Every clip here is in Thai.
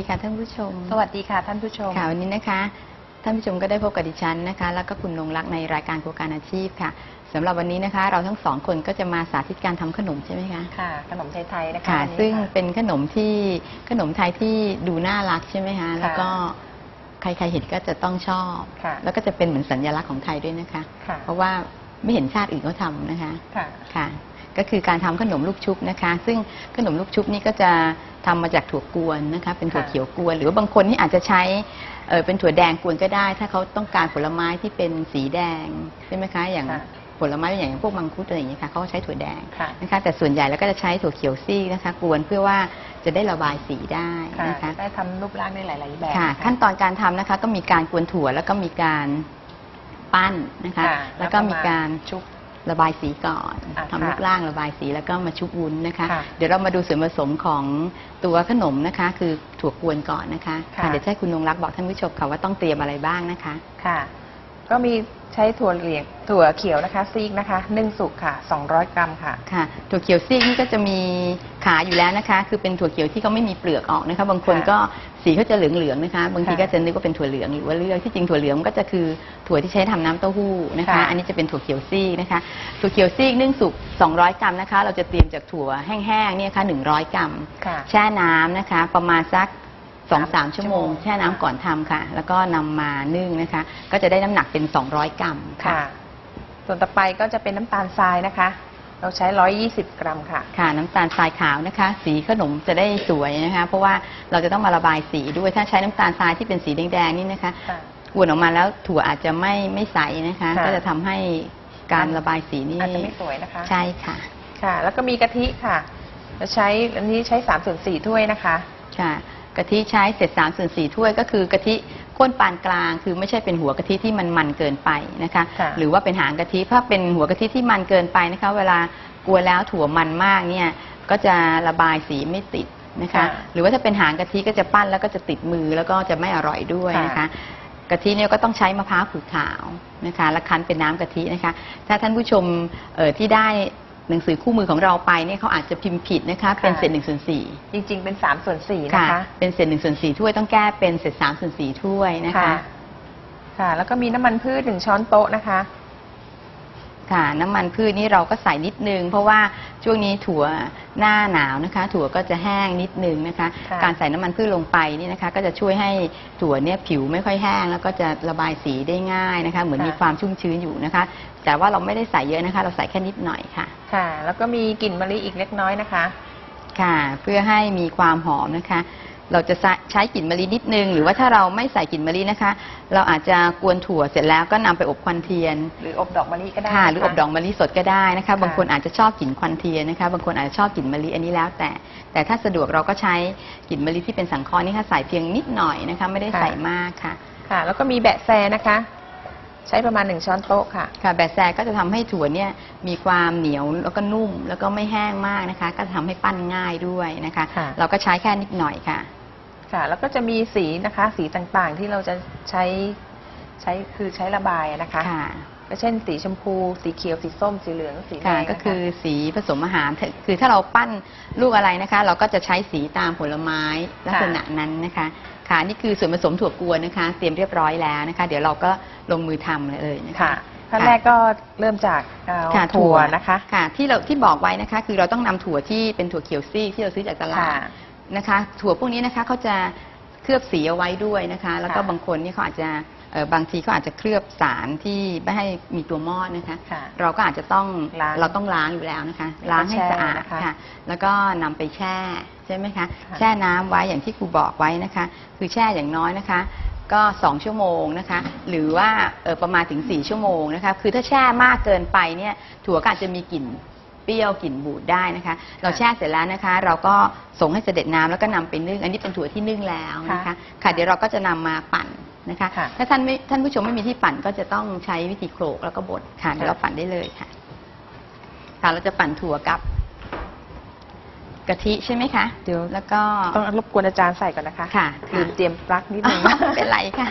ค่ะท่านผู้ชมสวัสดีค่ะท่านผู้ชมค่ะวันนี้นะคะท่านผู้ชมก็ได้พบกับดิฉันนะคะแล้วก็คุณนงรักในรายการโครงการอาชีพค่ะสำหรับวันนี้นะคะเราทั้งสองคนก็จะมาสาธิตการทำขนมใช่ไหมคะค่ะขนมไทยๆนะคะค่ะซึ่งเป็นขนมไทยที่ดูน่ารักใช่ไหมคะแล้วก็ใครๆเห็นก็จะต้องชอบแล้วก็จะเป็นเหมือนสัญลักษณ์ของไทยด้วยนะคะเพราะว่าไม่เห็นชาติอื่นเขาทำนะคะค่ะก็คือการทำขนมลูกชุบนะคะซึ่งขนมลูกชุบนี่ก็จะทำมาจากถั่วกวนนะคะเป็นถั่วเขียวกวนหรือว่าบางคนนี่อาจจะใช้เป็นถั่วแดงกวนก็ได้ถ้าเขาต้องการผลไม้ที่เป็นสีแดงใช่ไหมคะอย่างผลไม้อย่างพวกมังคุดอะไรอย่างนี้ค่ะเขาก็ใช้ถั่วแดงนะคะแต่ส่วนใหญ่แล้วก็จะใช้ถั่วเขียวซีกนะคะกวนเพื่อว่าจะได้ระบายสีได้นะคะได้ทำรูปร่างได้หลายๆแบบค่ะขั้นตอนการทำนะคะก็มีการกวนถั่วแล้วก็มีการปั้นนะคะแล้วก็มีการชุบระบายสีก่อนทำรูปร่างระบายสีแล้วก็มาชุบวุ้นนะคะเดี๋ยวเรามาดูส่วนผสมของตัวขนมนะคะคือถั่วกวนก่อนนะคะเดี๋ยวให้คุณนงรักบอกท่านผู้ชมค่ะว่าต้องเตรียมอะไรบ้างนะคะค่ะก็มีใช้ถั่วเขียวนะคะซีกนะคะนึ่งสุกค่ะ200 กรัมค่ะค่ะถั่วเขียวซีกนี่ก็จะมีขาอยู่แล้วนะคะคือเป็นถั่วเขียวที่เขาไม่มีเปลือกออกนะคะบางคนก็สีเขาจะเหลืองๆนะคะบางทีก็จะนึกว่าเป็นถั่วเหลืองหรือว่าเลือกที่จริงถั่วเหลืองก็จะคือถั่วที่ใช้ทำน้ำเต้าหู้นะคะอันนี้จะเป็นถั่วเขียวซีกนะคะถั่วเขียวซีกนึ่งสุก200 กรัมนะคะเราจะเตรียมจากถั่วแห้งๆเนี่ยค่ะ100 กรัมแช่น้ำนะคะประมาณสัก2-3 ชั่วโมงแช่น้ำก่อนทำค่ะแล้วก็นำมานึ่งนะคะก็จะได้น้ำหนักเป็น200 กรัมค่ะส่วนต่อไปก็จะเป็นน้ำตาลทรายนะคะเราใช้120 กรัมค่ะค่ะน้ำตาลทรายขาวนะคะสีขนมจะได้สวยนะคะเพราะว่าเราจะต้องมาระบายสีด้วยถ้าใช้น้ำตาลทรายที่เป็นสีแดงๆนี่นะคะกวนออกมาแล้วถั่วอาจจะไม่ใสนะคะก็จะทำให้การระบายสีนี่อาจจะไม่สวยนะคะใช่ค่ะค่ะแล้วก็มีกะทิค่ะเราใช้อันนี้ใช้3/4 ถ้วยนะคะค่ะกะทิใช้เศษ3/4 ถ้วยก็คือกะทิข้นปานกลางคือไม่ใช่เป็นหัวกะทิที่มันเกินไปนะคะหรือว่าเป็นหางกะทิถ้าเป็นหัวกะทิที่มันเกินไปนะคะเวลากวนแล้วถั่วมันมากเนี่ยก็จะระบายสีไม่ติดนะคะหรือว่าถ้าเป็นหางกะทิก็จะปั้นแล้วก็จะติดมือแล้วก็จะไม่อร่อยด้วยนะคะกะทิเนี่ยก็ต้องใช้มะพร้าวขูดขาวนะคะและคั้นเป็นน้ำกะทินะคะถ้าท่านผู้ชมที่ได้หนังสือคู่มือของเราไปเนี่ยเขาอาจจะพิมพ์ผิดนะคะเป็นเศษ1/4 จริงๆเป็น3/4นะคะเป็นเศษ1/4ถ้วยต้องแก้เป็นเศษ3/4ถ้วยนะคะค่ะแล้วก็มีน้ำมันพืช1 ช้อนโต๊ะนะคะค่ะน้ำมันพืชนี่เราก็ใส่นิดนึงเพราะว่าช่วงนี้ถั่วหน้าหนาวนะคะถั่วก็จะแห้งนิดนึงนะคะการใส่น้ำมันพืชลงไปนี่นะคะก็จะช่วยให้ถั่วเนี่ยผิวไม่ค่อยแห้งแล้วก็จะระบายสีได้ง่ายนะคะเหมือนมีความชุ่มชื้นอยู่นะคะแต่ว่าเราไม่ได้ใส่เยอะนะคะเราใส่แค่นิดหน่อยค่ะค่ะแล้วก็มีกลิ่นมะลิอีกเล็กน้อยนะคะค่ะเพื่อให้มีความหอมนะคะเราจะใช้กลิ่นมะลินิดนึงหรือว่าถ้าเราไม่ใส่กลิ่นมะลินะคะเราอาจจะกวนถั่วเสร็จแล้วก็นำไปอบควันเทียนหรืออบดอกมะลิก็ได้หรืออบดอกมะลิสดก็ได้นะคะบางคนอาจจะชอบกลิ่นควันเทียนนะคะบางคนอาจจะชอบกลิ่นมะลิอันนี้แล้วแต่ถ้าสะดวกเราก็ใช้กลิ่นมะลิที่เป็นสังเคราะห์นี่ค่ะใส่เพียงนิดหน่อยนะคะไม่ได้ใส่มากค่ะค่ะแล้วก็มีแบะแซนะคะใช้ประมาณ1 ช้อนโต๊ะค่ะค่ะแบะแซก็จะทำให้ถั่วเนี่ยมีความเหนียวแล้วก็นุ่มแล้วก็ไม่แห้งมากนะคะก็ทำให้ปั้นง่ายด้วยนะคะเราก็ใช้แค่นิดหน่อยค่ะค่ะแล้วก็จะมีสีนะคะสีต่างๆที่เราจะใช้คือใช้ระบายนะคะก็เช่นสีชมพูสีเขียวสีส้มสีเหลืองสีแดงก็คือสีผสมอาหารคือถ้าเราปั้นลูกอะไรนะคะเราก็จะใช้สีตามผลไม้ลักษณะนั้นนะคะค่ะนี่คือส่วนผสมถั่วกวนนะคะเตรียมเรียบร้อยแล้วนะคะเดี๋ยวเราก็ลงมือทำเลยนะคะขั้นแรกก็เริ่มจากถั่วนะคะค่ะที่บอกไว้นะคะคือเราต้องนำถั่วที่เป็นถั่วเขียวซีกที่เราซื้อจากตลาดนะคะถั่วพวกนี้นะคะเขาจะเคลือบสีเอาไว้ด้วยนะคะแล้วก็บางคนนี่เขาอาจจะบางทีเขาอาจจะเคลือบสารที่ไม่ให้มีตัวมอดนะคะเราก็อาจจะต้องล้างอยู่แล้วนะคะล้างให้สะอาดค่ะแล้วก็นำไปแช่ใช่ไหมคะแช่น้ำไว้อย่างที่ครูบอกไว้นะคะคือแช่อย่างน้อยนะคะก็2 ชั่วโมงนะคะหรือว่าประมาณถึง4 ชั่วโมงนะคะคือถ้าแช่มากเกินไปเนี่ยถั่วก็อาจจะมีกลิ่นเปรี้ยวกลิ่นบูดได้นะคะเราแช่เสร็จแล้วนะคะเราก็ส่งให้เสด็จน้ำแล้วก็นำไปนึ่งอันนี้เป็นถั่วที่นึ่งแล้วนะคะค่ะเดี๋ยวเราก็จะนำมาปั่นนะคะถ้าท่านผู้ชมไม่มีที่ปั่นก็จะต้องใช้วิธีโขลกแล้วก็บดค่ะเดี๋ยวเราปั่นได้เลยค่ะค่ะเราจะปั่นถั่วกับกะทิใช่ไหมคะเดี๋ยวแล้วก็ต้องรบกวนอาจารย์ใส่ก่อนนะคะค่ะลืมเตรียมปลั๊กนิดนึงเป็นไรค่ะ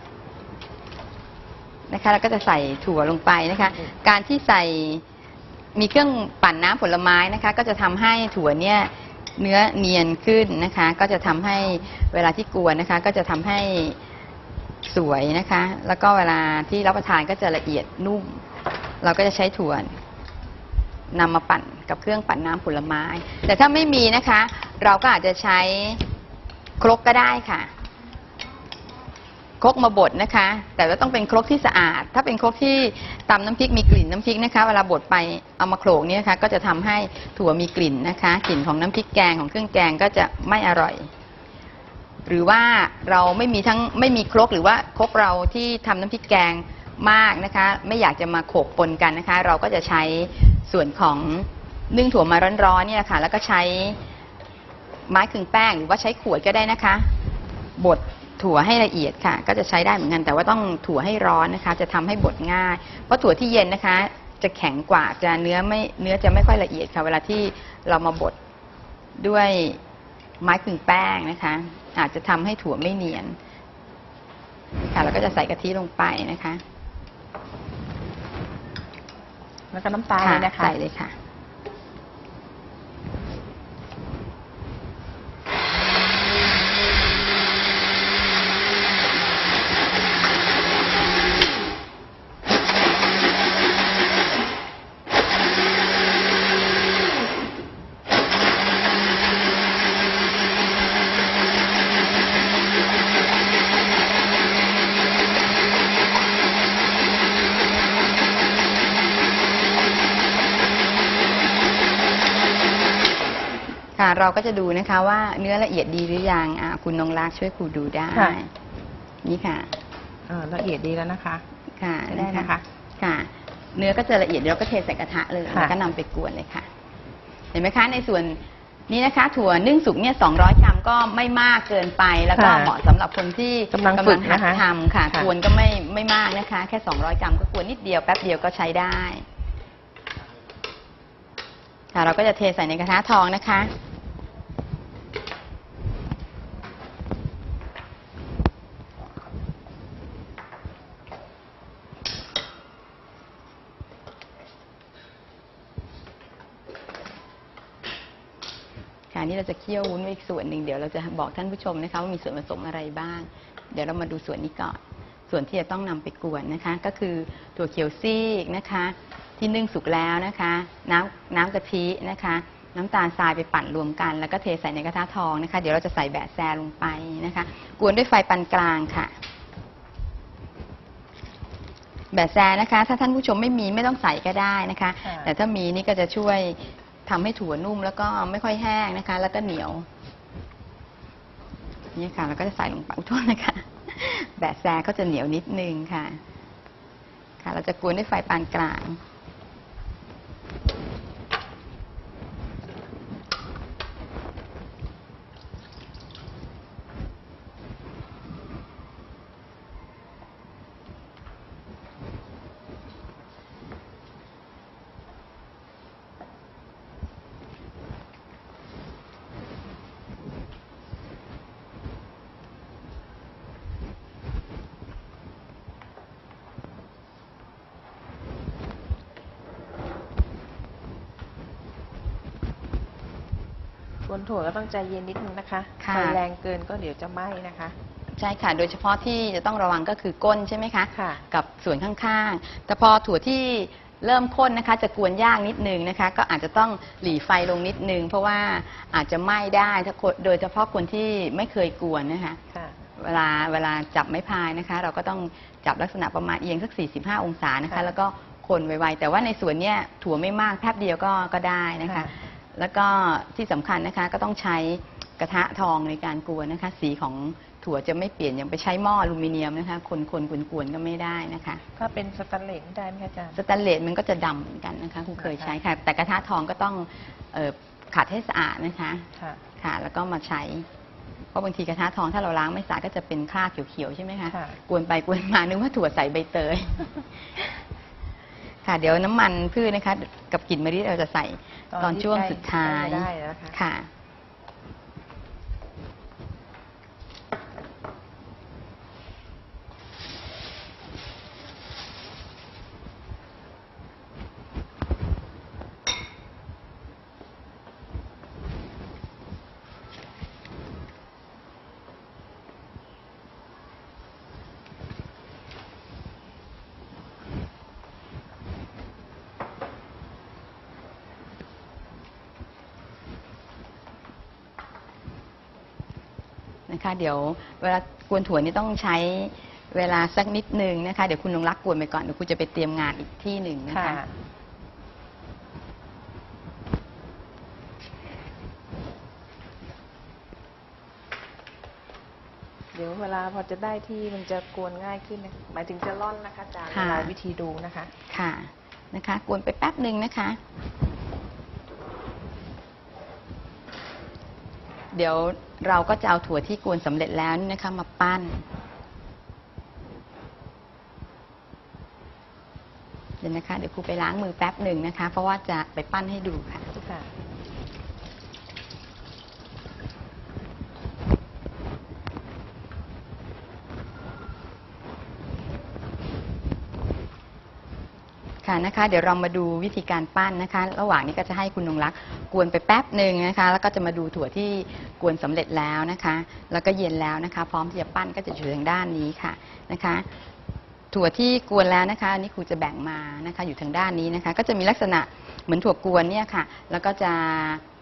นะคะแล้วก็จะใส่ถั่วลงไปนะคะการที่ใส่มีเครื่องปั่นน้ำผลไม้นะคะก็จะทำให้ถั่วเนี่ยเนื้อเนียนขึ้นนะคะก็จะทำให้เวลาที่กวนนะคะก็จะทำให้สวยนะคะแล้วก็เวลาที่รับประทานก็จะละเอียดนุ่มเราก็จะใช้ถั่วนำมาปั่นกับเครื่องปั่นน้ำผลไม้แต่ถ้าไม่มีนะคะเราก็อาจจะใช้ครกก็ได้ค่ะครกมาบดนะคะแต่ว่าต้องเป็นครกที่สะอาดถ้าเป็นครกที่ตำน้ำพริกมีกลิ่นน้ำพริกนะคะเวลาบดไปเอามาโขลกเนี่ยนะคะก็จะทำให้ถั่วมีกลิ่นนะคะกลิ่นของน้ำพริกแกงของเครื่องแกงก็จะไม่อร่อยหรือว่าเราไม่มีครกหรือว่าครกเราที่ทำน้ำพริกแกงมากนะคะไม่อยากจะมาโขลกปนกันนะคะเราก็จะใช้ส่วนของนึ่งถั่วมาร้อนๆเนี่ยค่ะแล้วก็ใช้ไม้ขึงแป้งหรือว่าใช้ขวดก็ได้นะคะบดถั่วให้ละเอียดค่ะก็จะใช้ได้เหมือนกันแต่ว่าต้องถั่วให้ร้อนนะคะจะทำให้บดง่ายเพราะถั่วที่เย็นนะคะจะแข็งกว่าจะเนื้อจะไม่ค่อยละเอียดค่ะเวลาที่เรามาบดด้วยไม้ขึงแป้งนะคะอาจจะทำให้ถั่วไม่เนียนค่ะเราก็จะใส่กะทิลงไปนะคะแล้วก็น้ำตาลเลยนะคะใส่เลยค่ะค่ะเราก็จะดูนะคะว่าเนื้อละเอียดดีหรือยังคุณนงรักช่วยครูดูได้นี่ค่ะละเอียดดีแล้วนะคะค่ะได้นะคะค่ะเนื้อก็จะละเอียดเราก็เทใส่กระทะเลยแล้วก็นำไปกวนเลยค่ะเห็นไหมคะในส่วนนี้นะคะถั่วนึ่งสุกเนี่ย200 กรัมก็ไม่มากเกินไปแล้วก็เหมาะสำหรับคนที่กำลังหัดทำค่ะกวนก็ไม่มากนะคะแค่200 กรัมก็กวนนิดเดียวแป๊บเดียวก็ใช้ได้ค่ะเราก็จะเทใส่ในกระทะทองนะคะนี่เราจะเคี่ยววุ้นไว้อีกส่วนหนึ่งเดี๋ยวเราจะบอกท่านผู้ชมนะคะว่ามีส่วนผสมอะไรบ้างเดี๋ยวเรามาดูส่วนนี้ก่อนส่วนที่จะต้องนำไปกวนนะคะก็คือถั่วเขียวซีกนะคะที่นึ่งสุกแล้วนะคะน้ำกะทินะคะน้ำตาลทรายไปปั่นรวมกันแล้วก็เทใส่ในกระทะทองนะคะเดี๋ยวเราจะใส่แบะแซลงไปนะคะกวนด้วยไฟปานกลางค่ะแบะแซนะคะถ้าท่านผู้ชมไม่ต้องใส่ก็ได้นะคะแต่ถ้ามีนี่ก็จะช่วยทำให้ถั่วนุ่มแล้วก็ไม่ค่อยแห้งนะคะแล้วก็เหนียวนี่ค่ะเราก็จะใส่ลงไปโทษนะคะแบะแซก็จะเหนียวนิดนึงค่ะค่ะเราจะกวนด้วยไฟปานกลางกวนถั่วก็ต้องใจเย็นนิดนึงนะคะไฟแรงเกินก็เดี๋ยวจะไหม้นะคะใช่ค่ะโดยเฉพาะที่จะต้องระวังก็คือก้นใช่ไหมคะกับส่วนข้างๆแต่พอถั่วที่เริ่มข้นนะคะจะกวนยากนิดนึงนะคะก็อาจจะต้องหลีไฟลงนิดนึงเพราะว่าอาจจะไหม้ได้ถ้าโดยเฉพาะคนที่ไม่เคยกวนนะคะเวลาจับไม้พายนะคะเราก็ต้องจับลักษณะประมาณเอียงสัก45 องศานะคะแล้วก็คนไวๆแต่ว่าในส่วนเนี้ยถั่วไม่มากแป๊บเดียวก็ได้นะคะแล้วก็ที่สำคัญนะคะก็ต้องใช้กระทะทองในการกวนนะคะสีของถั่วจะไม่เปลี่ยนอย่างไปใช้หม้ออลูมิเนียมนะคะคนกวนก็ไม่ได้นะคะถ้าเป็นสแตนเลสได้ไหมอาจารย์สแตนเลสมันก็จะดำเหมือนกันนะคะครูเคยใช้ค่ะแต่กระทะทองก็ต้องขัดให้สะอาดนะคะค่ะแล้วก็มาใช้เพราะบางทีกระทะทองถ้าเราล้างไม่สะอาดก็จะเป็นคราบเขียวๆใช่ไหมคะกวนไปกวนมานึกว่าถั่วใส่ใบเตยค่ะเดี๋ยวน้ำมันพืชนะคะกับกลิ่นมะลิเราจะใส่ตอนช่วงสุดท้ายค่ะนะคะเดี๋ยวเวลากวนถั่วนี่ต้องใช้เวลาสักนิดนึงนะคะเดี๋ยวคุณนงรักกวนไปก่อนเดี๋ยวคุณจะไปเตรียมงานอีกที่หนึ่งนะคะเดี๋ยวเวลาพอจะได้ที่มันจะกวนง่ายขึ้นนะหมายถึงจะร่อนนะคะอาจารย์วิธีดูนะคะค่ะนะคะกวนไปแป๊บหนึ่งนะคะเดี๋ยวเราก็จะเอาถั่วที่กวนสำเร็จแล้วนี่นะคะมาปั้นเดี๋ยวนะคะเดี๋ยวครูไปล้างมือแป๊บหนึ่งนะคะเพราะว่าจะไปปั้นให้ดูค่ะค่ะนะคะเดี๋ยวเรามาดูวิธีการปั้นนะคะระหว่างนี้ก็จะให้คุณนงรักกวนไปแป๊บหนึ่งนะคะแล้วก็จะมาดูถั่วที่กวนสำเร็จแล้วนะคะแล้วก็เย็นแล้วนะคะพร้อมที่จะปั้นก็จะอยู่ทางด้านนี้ค่ะนะคะถั่วที่กวนแล้วนะคะอันนี้ครูจะแบ่งมานะคะอยู่ทางด้านนี้นะคะก็จะมีลักษณะเหมือนถั่วกวนเนี่ยค่ะแล้วก็จะ